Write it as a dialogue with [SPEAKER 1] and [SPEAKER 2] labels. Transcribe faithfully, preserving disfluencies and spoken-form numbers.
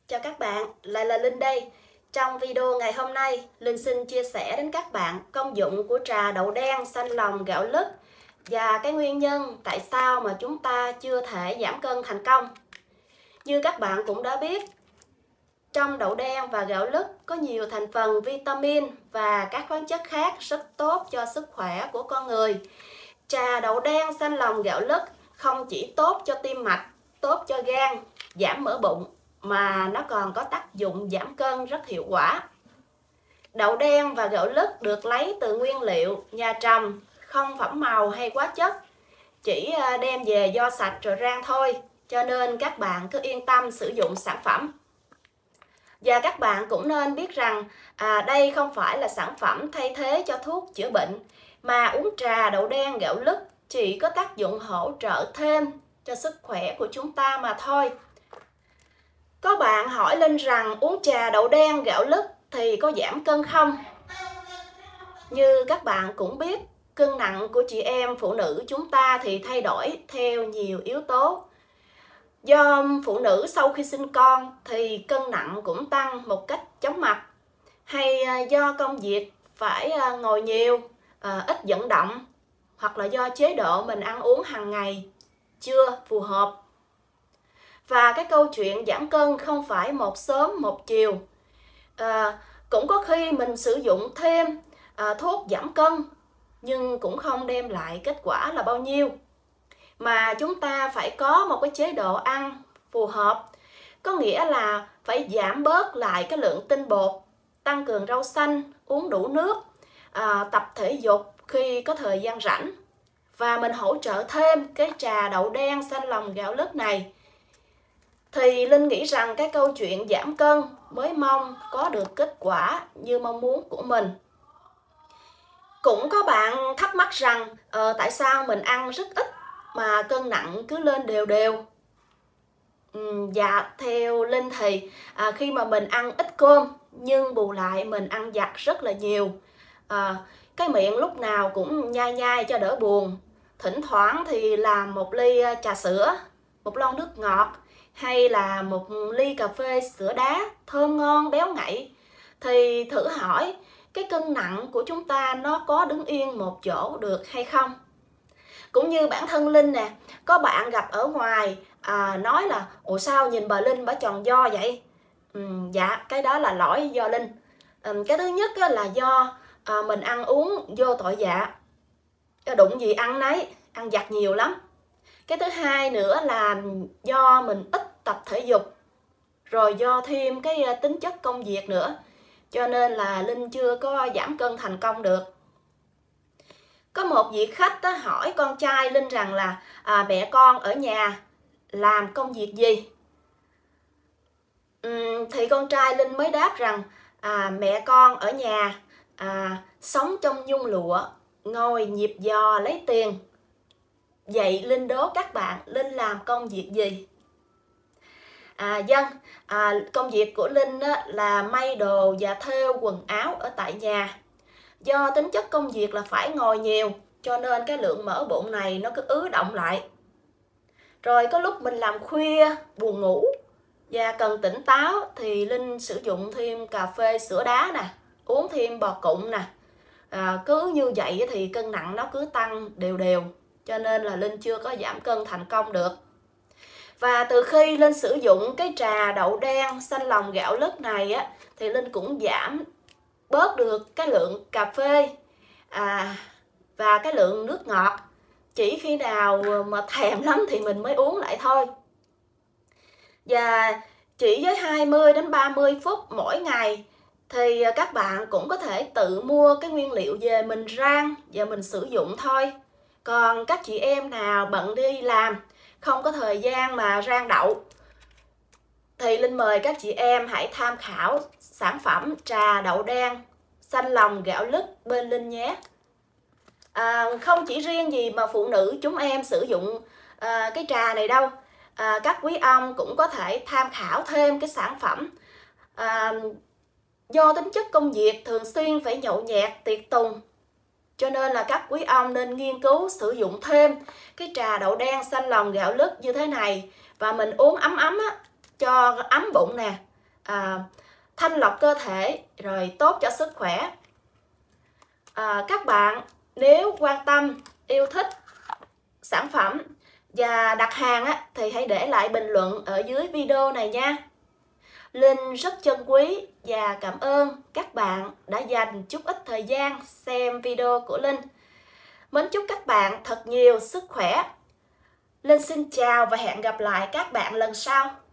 [SPEAKER 1] Chào các bạn, lại là Linh đây. Trong video ngày hôm nay, Linh xin chia sẻ đến các bạn công dụng của trà đậu đen xanh lòng gạo lứt và cái nguyên nhân tại sao mà chúng ta chưa thể giảm cân thành công. Như các bạn cũng đã biết, trong đậu đen và gạo lứt có nhiều thành phần vitamin và các khoáng chất khác rất tốt cho sức khỏe của con người. Trà đậu đen xanh lòng gạo lứt không chỉ tốt cho tim mạch, tốt cho gan, giảm mỡ bụng, mà nó còn có tác dụng giảm cân rất hiệu quả. Đậu đen và gạo lứt được lấy từ nguyên liệu nhà trồng, không phẩm màu hay hóa chất, chỉ đem về vo sạch rồi rang thôi, cho nên các bạn cứ yên tâm sử dụng sản phẩm. Và các bạn cũng nên biết rằng à, đây không phải là sản phẩm thay thế cho thuốc chữa bệnh, mà uống trà đậu đen gạo lứt chỉ có tác dụng hỗ trợ thêm cho sức khỏe của chúng ta mà thôi. Có bạn hỏi Linh rằng uống trà đậu đen gạo lứt thì có giảm cân không? Như các bạn cũng biết, cân nặng của chị em phụ nữ chúng ta thì thay đổi theo nhiều yếu tố. Do phụ nữ sau khi sinh con thì cân nặng cũng tăng một cách chóng mặt, hay do công việc phải ngồi nhiều, ít vận động, hoặc là do chế độ mình ăn uống hàng ngày chưa phù hợp. Và cái câu chuyện giảm cân không phải một sớm một chiều. À, cũng có khi mình sử dụng thêm à, thuốc giảm cân nhưng cũng không đem lại kết quả là bao nhiêu. Mà chúng ta phải có một cái chế độ ăn phù hợp, có nghĩa là phải giảm bớt lại cái lượng tinh bột, tăng cường rau xanh, uống đủ nước, à, tập thể dục khi có thời gian rảnh. Và mình hỗ trợ thêm cái trà đậu đen xanh lòng gạo lứt này, thì Linh nghĩ rằng cái câu chuyện giảm cân mới mong có được kết quả như mong muốn của mình. Cũng có bạn thắc mắc rằng uh, tại sao mình ăn rất ít mà cân nặng cứ lên đều đều. uhm, Dạ, theo Linh thì à, khi mà mình ăn ít cơm nhưng bù lại mình ăn vặt rất là nhiều, à, cái miệng lúc nào cũng nhai nhai cho đỡ buồn. Thỉnh thoảng thì làm một ly trà sữa, một lon nước ngọt, hay là một ly cà phê sữa đá thơm ngon béo ngậy, thì thử hỏi cái cân nặng của chúng ta nó có đứng yên một chỗ được hay không? Cũng như bản thân Linh nè, có bạn gặp ở ngoài à, nói là ủa sao nhìn bà Linh bà tròn vo vậy? Ừ, dạ, cái đó là lỗi do Linh. Ừ, cái thứ nhất là do à, mình ăn uống vô tội dạ, đụng gì ăn nấy, ăn vặt nhiều lắm. Cái thứ hai nữa là do mình ít tập thể dục, rồi do thêm cái tính chất công việc nữa, cho nên là Linh chưa có giảm cân thành công được. Có một vị khách đó hỏi con trai Linh rằng là à, mẹ con ở nhà làm công việc gì? Uhm, thì con trai Linh mới đáp rằng à, mẹ con ở nhà à, sống trong nhung lụa, ngồi nhịp giò lấy tiền. Vậy Linh đố các bạn, Linh làm công việc gì? À, dân, à, công việc của Linh á, là may đồ và thêu quần áo ở tại nhà. Do tính chất công việc là phải ngồi nhiều, cho nên cái lượng mỡ bụng này nó cứ ứ động lại. Rồi có lúc mình làm khuya, buồn ngủ và cần tỉnh táo thì Linh sử dụng thêm cà phê sữa đá nè, uống thêm bò cụng nè. À, cứ như vậy thì cân nặng nó cứ tăng đều đều, cho nên là Linh chưa có giảm cân thành công được. Và từ khi Linh sử dụng cái trà đậu đen xanh lòng gạo lứt này á, thì Linh cũng giảm bớt được cái lượng cà phê à, và cái lượng nước ngọt. Chỉ khi nào mà thèm lắm thì mình mới uống lại thôi. Và chỉ với hai mươi đến ba mươi phút mỗi ngày thì các bạn cũng có thể tự mua cái nguyên liệu về mình rang và mình sử dụng thôi. Còn các chị em nào bận đi làm, không có thời gian mà rang đậu, thì Linh mời các chị em hãy tham khảo sản phẩm trà đậu đen xanh lòng gạo lứt bên Linh nhé. À, không chỉ riêng gì mà phụ nữ chúng em sử dụng à, cái trà này đâu, à, các quý ông cũng có thể tham khảo thêm cái sản phẩm. À, do tính chất công việc thường xuyên phải nhậu nhẹt tiệc tùng, cho nên là các quý ông nên nghiên cứu sử dụng thêm cái trà đậu đen xanh lòng gạo lứt như thế này, và mình uống ấm ấm á, cho ấm bụng nè, à, thanh lọc cơ thể, rồi tốt cho sức khỏe. À, các bạn nếu quan tâm, yêu thích sản phẩm và đặt hàng á, thì hãy để lại bình luận ở dưới video này nha. Linh rất trân quý và cảm ơn các bạn đã dành chút ít thời gian xem video của Linh. Mến chúc các bạn thật nhiều sức khỏe. Linh xin chào và hẹn gặp lại các bạn lần sau.